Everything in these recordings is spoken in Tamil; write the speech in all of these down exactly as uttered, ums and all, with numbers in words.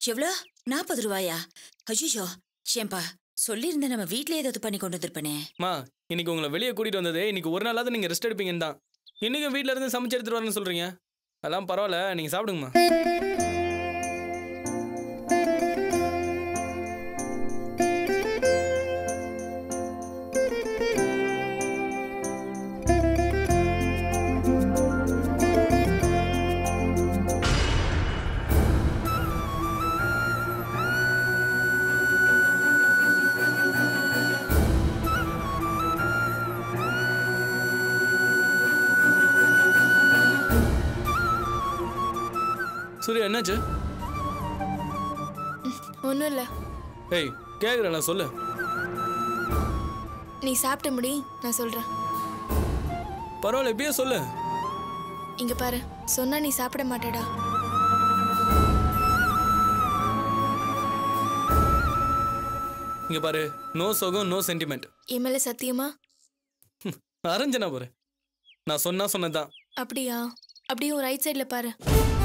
எவ்வளோ? நாற்பது ரூபாயா? ஐயோ ஏன்பா சொல்லியிருந்தேன், நம்ம வீட்டிலே ஏதாவது பண்ணி கொண்டு வந்திருப்பேனே. மா இன்னைக்கு உங்களை வெளியே கூட்டிட்டு வந்தது இன்னைக்கு ஒரு நாளாவது நீங்க ரெஸ்ட் எடுப்பீங்கன்னு தான். இன்னைக்கும் வீட்டில இருந்து சமைச்சு எடுத்துட்டு வரேன்னு சொல்றீங்க. அதெல்லாம் பரவாயில்ல, நீங்க சாப்பிடுங்கம்மா. சூர்யா என்னாச்சு? ஒன்றும் இல்லை. ஏய் கேட்குறேன்ல சொல்லு. நீ சாப்பிட்ட முடி, நான் சொல்கிறேன். பரவாயில்ல எப்படியே சொல்லு. இங்கே பாரு, சொன்னா நீ சாப்பிட மாட்டேடா. இங்க பாரு, நோ சோகம் நோ சென்டிமெண்ட். என் மேலே சத்தியமா? அரஞ்சனா பாரு, நான் சொன்னா சொன்னதான். அப்படியா? அப்படியே ஒரு ரைட் சைடில் பாரு.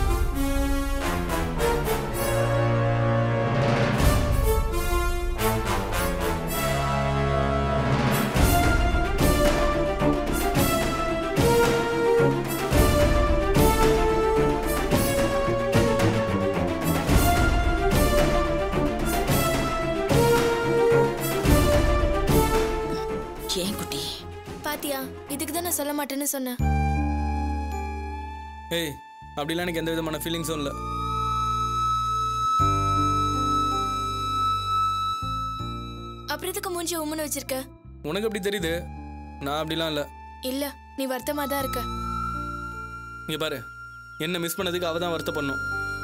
ஏன் குட்டி? பாத்தியா, இதுக்கு தான் நான் சொல்ல மாட்டேன்னு சொன்னேன். ஏய் அப்படிலாம் எனக்கு எந்த விதமான ஃபீலிங்ஸும் இல்லை. அப்புறம் இதுக்கு மூஞ்சி உம்முன்னு வச்சிருக்க? உனக்கு எப்படி தெரியுது? நான் அப்படிலாம் இல்லை. இல்ல, நீ வருத்தமா தான் இருக்க. இங்க பாரு, என்ன மிஸ் பண்ணதுக்கு அவ தான் வருத்தப்படணும்.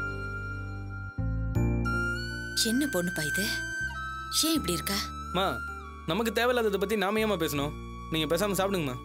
என்ன பொண்ணுப்பா இது? ஏன் இப்படி இருக்கா? மா நமக்கு தேவையில்லாததை பத்தி நாம ஏமா பேசணும்? நீங்க பேசாம சாப்பிடுங்கம்மா.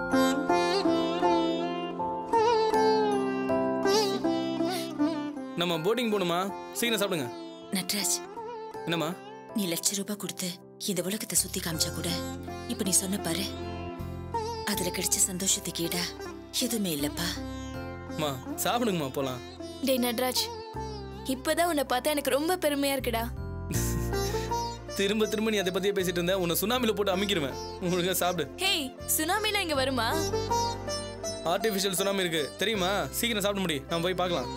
நம்ம போட்டிங் போகணுமா? சீக்கிரம் சாப்பிடுங்க. நட்ராஜ், என்னம்மா? நீ லட்ச ரூபாய் கொடுத்து இந்த உலகத்தை சுத்தி காமிச்சா கூட இப்ப நீ சொன்ன பாரு, அதுல கிடைச்ச சந்தோஷத்துக்கு ஈடா எதுவுமே இல்லப்பா. மா சாப்பிடுங்கம்மா, போலாம். டேய் நட்ராஜ், இப்பதான் உன்னை பார்த்தா எனக்கு ரொம்ப பெருமையா இருக்குடா. திரும்ப திரும்ப நீ அதை பத்தியே பேசிட்டு இருந்த, உன்னை சுனாமில போட்டு அமைக்கிருவேன். உங்களுக்கு சாப்பிடு. ஹேய், சுனாமிலாம் இங்க வருமா? ஆர்டிபிஷியல் சுனாமி இருக்கு தெரியுமா? சீக்கிரம் சாப்பிட முடியும், நம்ம போய் பார்க்கலாம்.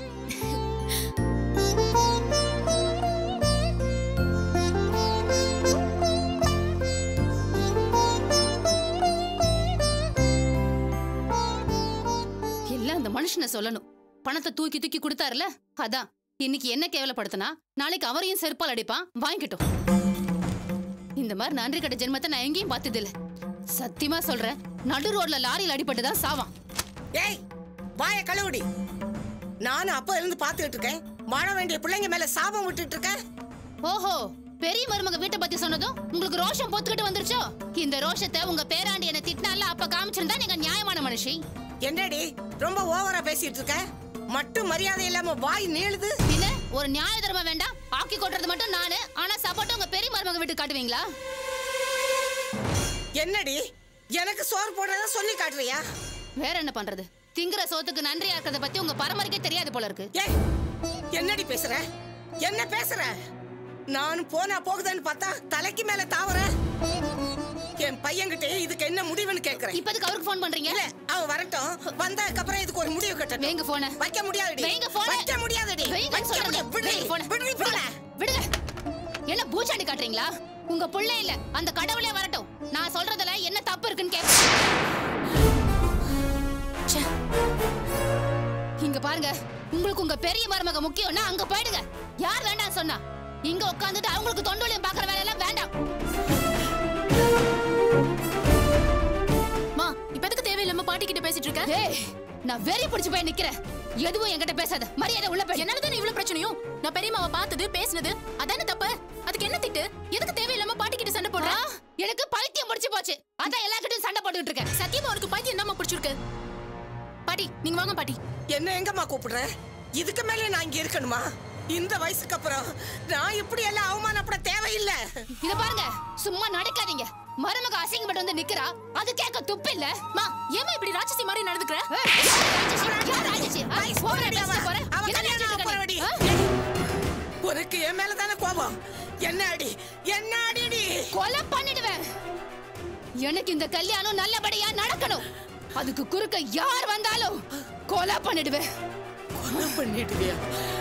எல்லாம் அந்த மனுஷனை சொல்லணும். பணத்தை தூக்கி தூக்கி கொடுத்தாருல, அதான் இன்னைக்கு என்ன கேவலப்படுத்தினா நாளைக்கு அவரையும் செருப்பால் அடிப்பான். வாங்கிட்டோம். இந்த மாதிரி நன்றி கட்ட ஜென்மத்தை நான் எங்கேயும் பார்த்தது இல்ல. சத்தியமா சொல்றேன், நடு ரோட்ல லாரியில் அடிபட்டுதான் சாவான். ஏய் வாய கழுவுடி. நானும் அப்ப இருந்து பாத்துக்கிட்டு இருக்கேன், வாழ வேண்டிய பிள்ளைங்க மேல சாபம் விட்டுட்டு இருக்கேன். ஓஹோ, பெரிய மருமக வீட்டை பத்தி சொன்னதும் உங்களுக்கு ரோஷம் பொத்துக்கிட்டு வந்துருச்சோ? இந்த ரோஷத்தை உங்க பேராண்டி என்ன திட்டினால அப்ப காமிச்சிருந்தா நீங்க நியாயமான மனுஷி. என்னடி ரொம்ப ஓவரா பேசிட்டு இருக்க? மட்டும் மரியாதை இல்லாம வாய் நீளுது. இல்ல, ஒரு நியாய தர்மம் வேண்டாம், ஆக்கி கொட்டுறது மட்டும் நானு. ஆனா சப்போர்ட் உங்க பெரிய மருமக வீட்டு காட்டுவீங்களா? என்னடி எனக்கு சோறு போடுறதா சொல்லி காட்டுறியா? வேற என்ன பண்றது? திங்கிற சோத்துக்கு நன்றியா இருக்கிறத பத்தி உங்க பரம்பரைக்கே தெரியாது போல இருக்கு. ஏய் என்னடி பேசுற? என்ன பேசுற? நானும் போனா போகுதுன்னு பார்த்தா தலைக்கு மேல தாவற. என் பையன்கிட்ட இதுக்கு என்ன முடிவுன்னு கேக்குறேன். இப்போதுக்கு அவருக்கு ஃபோன் பண்றீங்க? இல்ல, அவ வரட்டும், வந்ததுக்கு அப்புறம் இதுக்கு ஒரு முடிவு கட்டணும். வைங்க போன். வைக்க முடியாதுடி. வைங்க போன். வைக்க முடியாதுடி. வைங்க சொல்றேன். விடுடி போன். விடுடி போன். விடுங்க. என்ன பூச்சாண்டி காட்டுறீங்களா? உங்க புள்ள இல்ல, அந்த கடவுளே வரட்டும். நான் சொல்றதுல என்ன தப்பு இருக்குன்னு கேக்குறேன். இங்க பாருங்க, உங்களுக்கு உங்க பெரிய மருமக முக்கியம்னா அங்க போயிடுங்க. யார் வேண்டாம் சொன்னா? இங்க உட்கார்ந்துட்டு அவங்களுக்கு தொண்டோலியம் பாக்குற வேலை எல்லாம் வேண்டாம். மா, இப்ப எதுக்கு தேவையில்லாம பாட்டி கிட்ட பேசிட்டு இருக்க? ஏய், நான் வெறி பிடிச்சு போய் நிக்கிறேன். எதுவும் என்கிட்ட பேசாத, மரியாதை உள்ள போய். என்னால தானே இவ்வளவு பிரச்சனையும்? நான் பெரியம்மாவை பார்த்தது பேசினது அதானே தப்பு. அதுக்கு என்ன திட்டு? எதுக்கு தேவையில்லாம பாட்டி கிட்ட சண்டை போடுற? எனக்கு பைத்தியம் பிடிச்சு போச்சு, அதான் எல்லார்கிட்டயும் சண்டை போட்டுட்டு இருக்கேன். சத்தியமா உனக்கு பைத்தியம் என்னமா பிடிச்சிருக்கு? பாட்டி நீங்க வாங்க. பாட்டி என்ன எங்கம்மா கூப்பிடுற? இதுக்கு மேல நான் இங்க இருக்கணுமா? இந்த வயசுக்கு அப்புறம் நான் இப்படி எல்லாம் அவமானப்பட தேவையில்லை. இத பாருங்க, சும்மா நடக்காதீங்க. மருமக அசிங்கப்பட்டு வந்து நிக்கிறா, அது கேட்க துப்பு இல்ல. மா, ஏமா இப்படி ராட்சசி மாதிரி நடந்துக்கற? ஒரு உனக்கு என் மேல தானே கோபம்? என்ன அடி, என்ன அடிடி? கொலை பண்ணிடுவேன். எனக்கு இந்த கல்யாணம் நல்லபடியா நடக்கணும். அதுக்கு குறுக்க யார் வந்தாலும் கொலை பண்ணிடுவேன். கொலை பண்ணிடுவியா?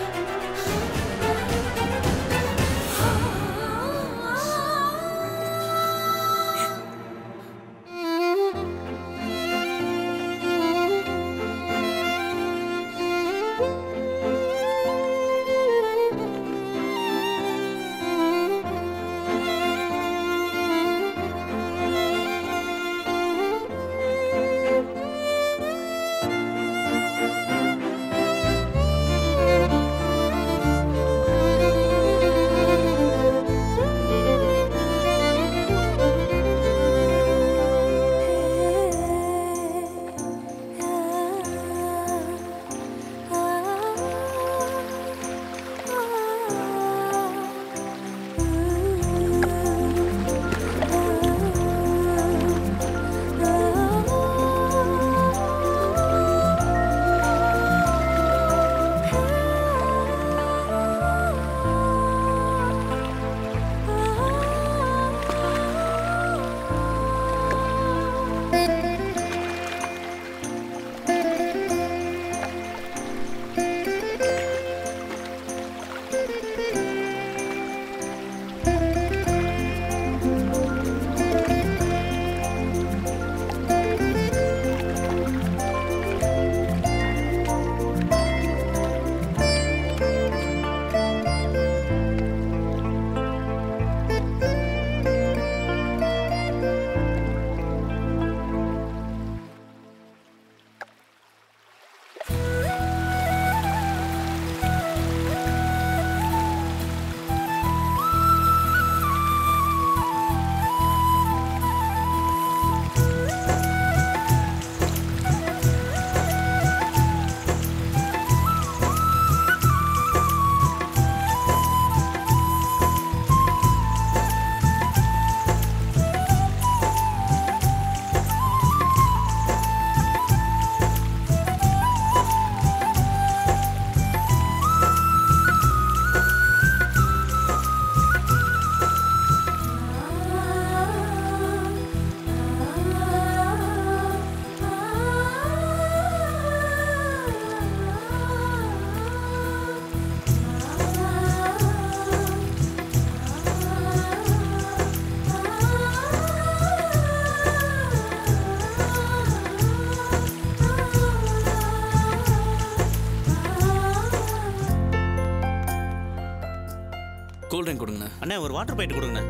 கூல் ட்ரிங்க் கொடுங்கண்ணா. அண்ணா ஒரு வாட்டர் பைட் கொடுங்கண்ணா.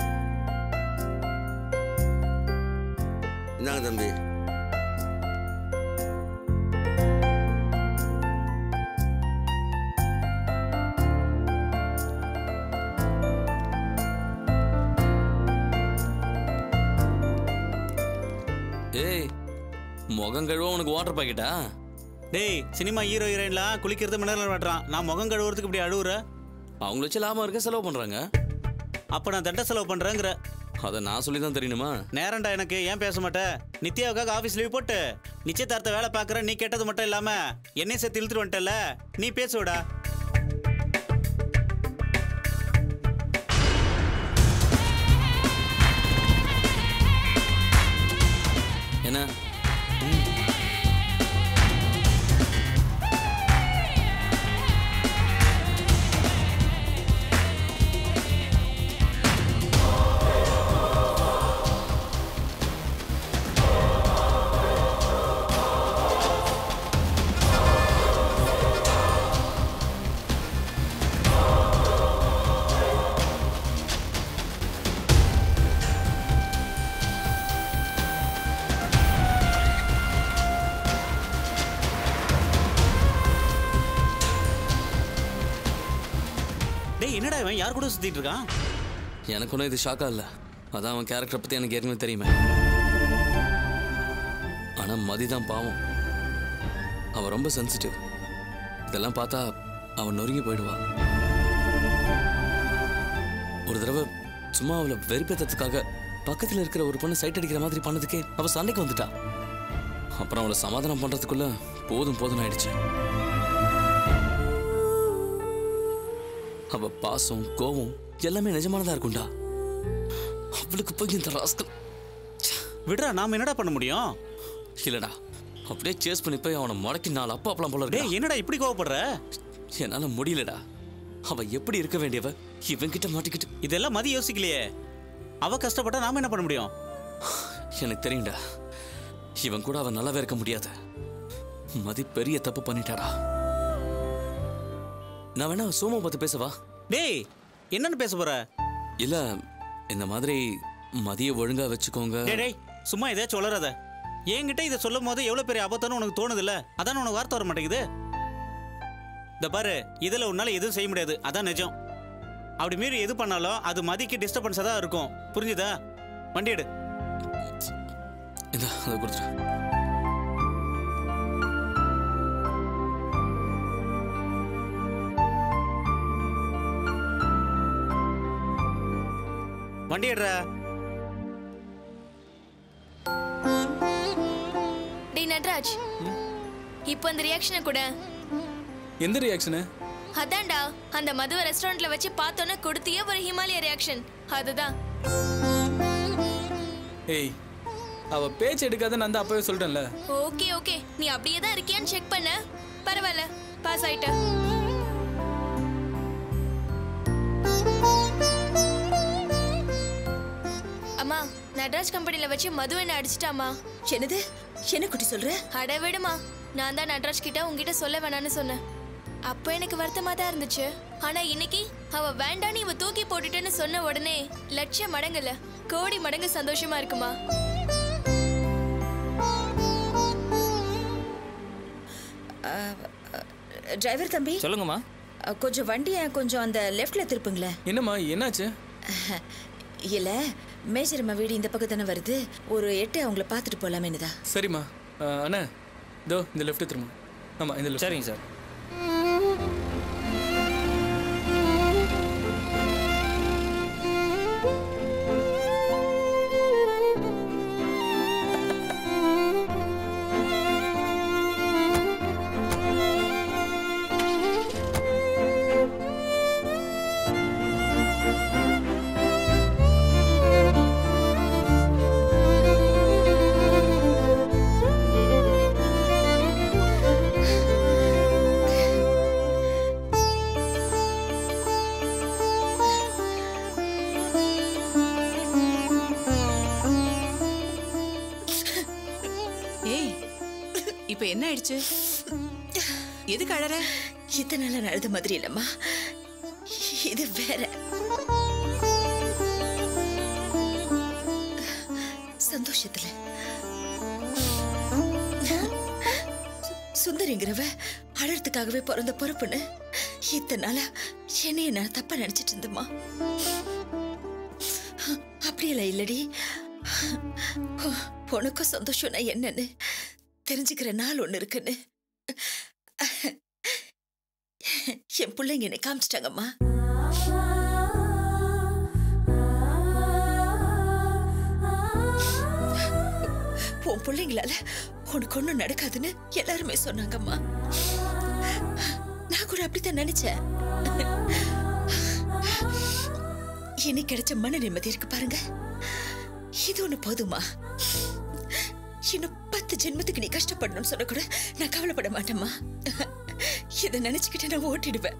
இந்தாங்க தம்பி. ஏய், முகம் கழுவ உனக்கு வாட்டர் பாக்கெட்டா? டேய், சினிமா ஹீரோ ஹீரோயின்லாம் குளிக்கிறது மினரல் வாட்டரான். நான் முகம் கழுவுறதுக்கு இப்படி அழுவுற? அவங்கள வச்சு லாபம் இருக்க செலவு பண்றாங்க. அப்ப நான் தட்ட செலவு பண்றேங்கிற? அதை நான் சொல்லி தான் தெரியணுமா? நேரண்டா எனக்கு. ஏன் பேச மாட்டேன்? நித்யாவுக்காக ஆபீஸ் லீவ் போட்டு நிச்சயதார்த்த வேலை பாக்குற நீ கேட்டது மட்டும் இல்லாம என்னையும் சேர்த்து இழுத்துட்டு வந்துட்டல. நீ பேசுவடா. என்ன என்னடா இவன் யார் கூட சுத்திட்டு இருக்கான்? எனக்கு ஒன்றும் இது ஷாக்கா இல்லை. அதான் அவன் கேரக்டரை பற்றி எனக்கு ஏற்கனவே தெரியுமே. ஆனால் மதி தான் பாவம். அவன் ரொம்ப சென்சிட்டிவ். இதெல்லாம் பார்த்தா அவன் நொறுங்கி போயிடுவான். ஒரு தடவை சும்மா அவளை வெறுப்பேற்றதுக்காக பக்கத்தில் இருக்கிற ஒரு பொண்ணு சைட் அடிக்கிற மாதிரி பண்ணதுக்கே அவள் சண்டைக்கு வந்துட்டா. அப்புறம் அவளை சமாதானம் பண்ணுறதுக்குள்ள போதும் போதும் ஆயிடுச்சு. அவ பாசம் கோவம் எல்லாமே நிஜமானதா இருக்கும்டா. அவளுக்கு போய் இந்த ராஸ்கல் விடுறா, நாம என்னடா பண்ண முடியும்? இல்லடா, அப்படியே சேஸ் பண்ணி போய் அவனை முடக்கி நாலு அப்பா அப்பலாம் போல டேய், என்னடா இப்படி கோவப்படுற? என்னால முடியலடா. அவ எப்படி இருக்க வேண்டியவ இவன்கிட்ட மாட்டிக்கிட்டு. இதெல்லாம் மதி யோசிக்கலையே. அவ கஷ்டப்பட்டா நாம என்ன பண்ண முடியும்? எனக்கு தெரியும்டா, இவன் கூட அவன் நல்லாவே இருக்க முடியாது. மதி பெரிய தப்பு பண்ணிட்டாடா. நான் வேணா சோமு பார்த்து பேசவா? டேய், என்னன்னு பேச போற? இல்ல, இந்த மாதிரி மதிய ஒழுங்கா வச்சுக்கோங்க. டேய், சும்மா ஏதாச்சும் வளராத. என்கிட்ட இதை சொல்லும் போது எவ்வளவு பெரிய ஆபத்தானு உனக்கு தோணுது இல்ல? அதான் உனக்கு வார்த்தை வர மாட்டேங்குது. இந்த பாரு, இதுல உன்னால எதுவும் செய்ய முடியாது, அதான் நிஜம். அப்படி மீறி எது பண்ணாலும் அது மதிக்கு டிஸ்டர்பன்ஸா தான் இருக்கும். புரிஞ்சுதா? வண்டி எடு. இந்த அதை கொடுத்துரு. வண்டி எடுறா. டேய் நட்ராஜ், இப்போ அந்த ரியாக்ஷனை கூட. எந்த ரியாக்ஷனு? அதான்டா, அந்த மதுவை ரெஸ்டாரண்ட்ல வச்சு பார்த்தோன்னே கொடுத்தியே ஒரு ஹிமாலய ரியாக்ஷன். அதுதான். ஏய், அவ பேச்சு எடுக்காத நான் தான் அப்பவே சொல்லிட்டேன்ல. ஓகே ஓகே, நீ அப்படியே தான் இருக்கியான்னு செக் பண்ண. பரவாயில்ல, பாஸ் ஆயிட்ட. அம்மா, நட்ராஜ் கம்பெனில வச்சு மது என்ன அடிச்சிட்டாமா. என்னது? என்ன குட்டி சொல்ற? அட விடுமா, நான் தான் நட்ராஜ் கிட்ட உங்ககிட்ட சொல்ல வேணான்னு சொன்னேன். அப்போ எனக்கு வருத்தமா தான் இருந்துச்சு. ஆனா இன்னைக்கு அவ வேண்டான்னு இவ தூக்கி போட்டுட்டேன்னு சொன்ன உடனே லட்சம் மடங்குல கோடி மடங்கு சந்தோஷமா இருக்குமா. டிரைவர் தம்பி, சொல்லுங்கம்மா. கொஞ்சம் வண்டியை கொஞ்சம் அந்த லெஃப்ட்ல திருப்புங்களேன். என்னம்மா, என்னாச்சு? இல்ல, மேஜர் அம்மா வீடு இந்த பக்கம் தானே வருது. ஒரு எட்டு அவங்கள பார்த்துட்டு போலாமேனுதா. சரிம்மா. அண்ணா, இதோ இந்த லெஃப்ட் திரும்ப. ஆமா, இந்த லெஃப்ட். சரிங்க சார். என்ன ஆயிடுச்சு? எதுக்கு அழற? இத்தனை நாள் அழுத மாதிரி இல்லம்மா, இது வேற. சந்தோஷத்துல சுந்தரிங்கிறவ அழறதுக்காகவே பிறந்த பொறுப்புன்னு இத்தனை நாளா என்னைய நான் தப்பா நினைச்சிட்டு இருந்தம்மா. அப்படியெல்லாம் இல்லடி, உனக்கும் சந்தோஷம்னா என்னன்னு தெரிஞ்சுக்கிற நாள் ஒண்ணு இருக்குன்னு என் பிள்ளைங்க என்னை காமிச்சிட்டாங்கம்மா. உன் பிள்ளைங்களால உனக்கு ஒண்ணும் நடக்காதுன்னு எல்லாருமே சொன்னாங்கம்மா. நான் கூட அப்படித்தான் நினைச்சேன். இனி கிடைச்ச மன நிம்மதி இருக்கு பாருங்க, இது ஒண்ணு போதுமா. இன்னும் பத்து ஜென்மத்துக்கு நீ கஷ்டப்படணும்னு சொன்ன கூட நான் கவலைப்பட மாட்டேம்மா. இதை நினைச்சுக்கிட்டு நான் ஓட்டிடுவேன்.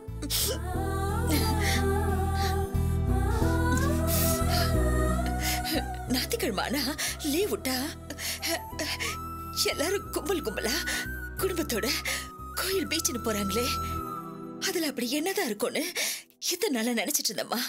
ஞாயிற்றுக்கிழமை லீவ் விட்டா எல்லாரும் கும்பல் கும்பலா குடும்பத்தோட கோயில் பீச்சுன்னு போறாங்களே, அதுல அப்படி என்னதான் இருக்கும்னு இத்தனை நாளா நினைச்சிட்டு இருந்தம்மா.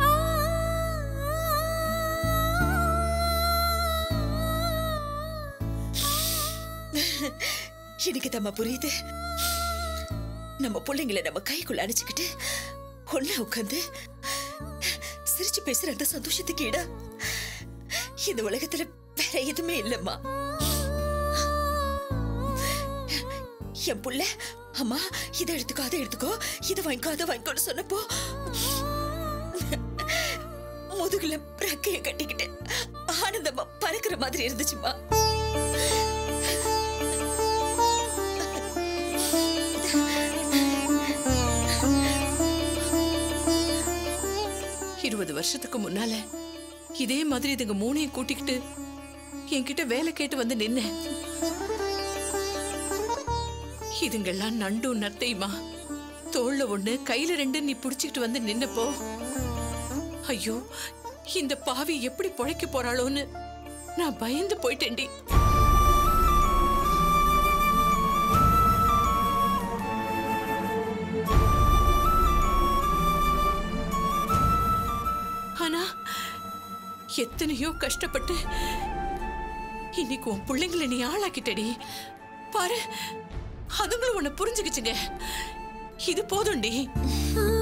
எனக்கு தம்மா புரியுது. நம்ம பிள்ளைங்களை நம்ம கைக்குள்ள அடிச்சுக்கிட்டு ஒன்னா உட்காந்து சிரிச்சு பேசுற அந்த சந்தோஷத்துக்கு இட இந்த உலகத்துல வேற எதுவுமே இல்லம்மா. என் புள்ள அம்மா இதை எடுத்துக்கோ அதை எடுத்துக்கோ இதை வாங்கிக்கோ அதை வாங்கிக்கோன்னு சொன்னப்போ முதுகுல பிரக்கைய கட்டிக்கிட்டு ஆனந்தமா பறக்கிற மாதிரி இருந்துச்சுமா. இருபது வருஷத்துக்கு முன்னால இதே மாதிரி இதுங்க மூணையும் கூட்டிக்கிட்டு என்கிட்ட வேலை கேட்டு வந்து நின்ன. இதுங்கெல்லாம் நண்டும் நத்தையுமா தோல்ல ஒண்ணு கையில ரெண்டு நீ புடிச்சுக்கிட்டு வந்து நின்னப்போ ஐயோ இந்த பாவி எப்படி பொழைக்க போறாளோன்னு நான் பயந்து போயிட்டேன்டி. ஆனா எத்தனையோ கஷ்டப்பட்டு இன்னைக்கு உன் பிள்ளைங்களை நீ ஆளாக்கிட்டடி பாரு. அதுங்களும் உன்னை புரிஞ்சுக்கிச்சுங்க. இது போதும்டி.